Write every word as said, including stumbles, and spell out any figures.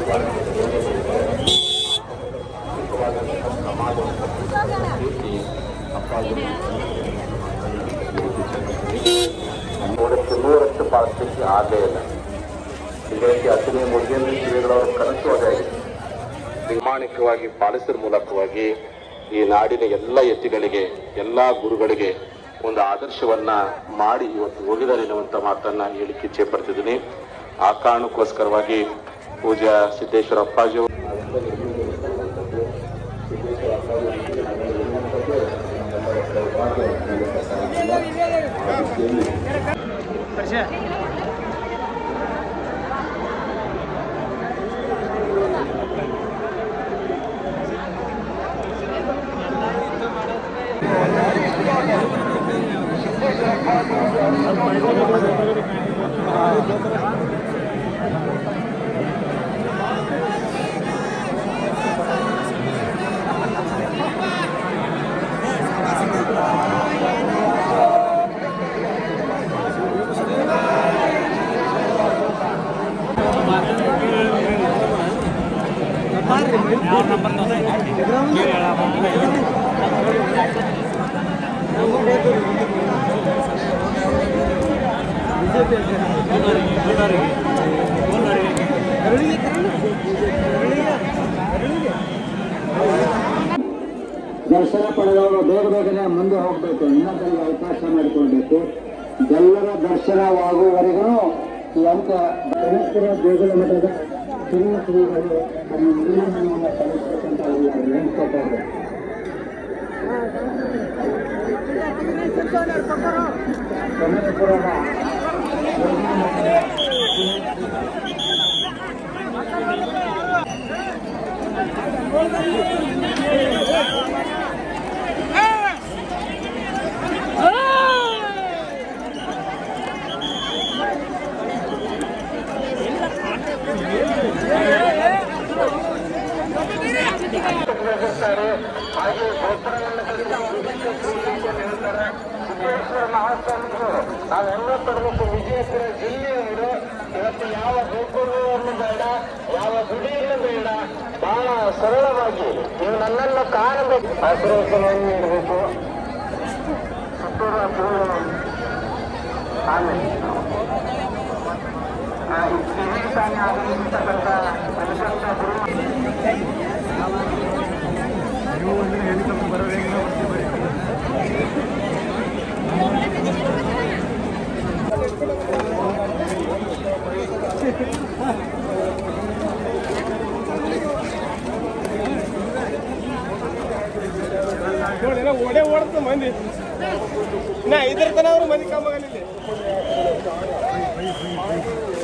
ನೂರಕ್ಕೆ ನೂರಷ್ಟು ಪಾಲಿಸಲಿಕ್ಕೆ ಆಗಲೇ ಇಲ್ಲ. ಹೀಗಾಗಿ ಹತ್ತನೇ ಮುರುಗೇಂದ್ರ ಶ್ರೀಗಳವರ ಕನಸು ಅದೇ ಆಗಿದೆ. ಪ್ರಾಮಾಣಿಕವಾಗಿ ಪಾಲಿಸುವ ಮೂಲಕವಾಗಿ ಈ ನಾಡಿನ ಎಲ್ಲ ಎತ್ತಿಗಳಿಗೆ ಎಲ್ಲ ಗುರುಗಳಿಗೆ ಒಂದು ಆದರ್ಶವನ್ನ ಮಾಡಿ ಇವತ್ತು ಹೋಗಿದ್ದಾರೆ ಎನ್ನುವಂತ ಮಾತನ್ನ ಹೇಳಿಕ್ಕೆ ಇಚ್ಛೆ ಪಡ್ತಿದ್ದೀನಿ. ಆ ಕಾರಣಕ್ಕೋಸ್ಕರವಾಗಿ ಪೂಜ್ಯ ಸಿದ್ದೇಶ್ವರ ಅಪ್ಪಾಜಿ ದರ್ಶನ ಪಡೆದವರು ಬೇಗ ಬೇಗನೆ ಮುಂದೆ ಹೋಗಬೇಕು, ಇನ್ನೊಬ್ಬರಿಗೆ ಅವಕಾಶ ಮಾಡಿಕೊಳ್ಬೇಕು. ಎಲ್ಲರ ದರ್ಶನವಾಗುವವರೆಗೂ ಈ ಅಂಕ ಧರ್ಮೇಶ್ವರ ದೇಗುಲ ಮಠದ ಕಿರಿಯ ಶ್ರೀಗಳು ತಮ್ಮ ನಿರ್ಣಯವನ್ನು ಸಲ್ಲಿಸಬೇಕಂತ ಹೇಳಿಕೊಟ್ಟರು. ಸಮಯಪುರದ ಹಾಗೆ ಗೋಪುರವನ್ನು ಹೇಳ್ತಾರೆ. ಸಿದ್ದೇಶ್ವರ ಮಹಾಸ್ವಾಮಿಗಳು ನಾವೆಲ್ಲ ತರಬೇಕು. ವಿಜಯಪುರ ಜಿಲ್ಲೆಯವರು ಇವತ್ತು ಯಾವ ಗೋಪುರವನ್ನು ಬೇಡ, ಯಾವ ಗುಡಿಯನ್ನು ಬೇಡ, ಬಹಳ ಸರಳವಾಗಿ ನೀವು ನನ್ನನ್ನು ಕಾಣಬೇಕು, ಆಶೀರ್ವಚನವನ್ನು ನೀಡಬೇಕು. ಸುತ್ತೂರು ಆಮೇಲೆ ತಾನೇ ಆಗಮಿರ್ತಕ್ಕಂಥ ಓಡೇ ಓಡ್ತು ಮಂದಿ ಇನ್ನ ಇದ್ರ ತನ ಅವರು ಮಂದಿ ಕಮ್ಮಗಲಿಲ್ಲ.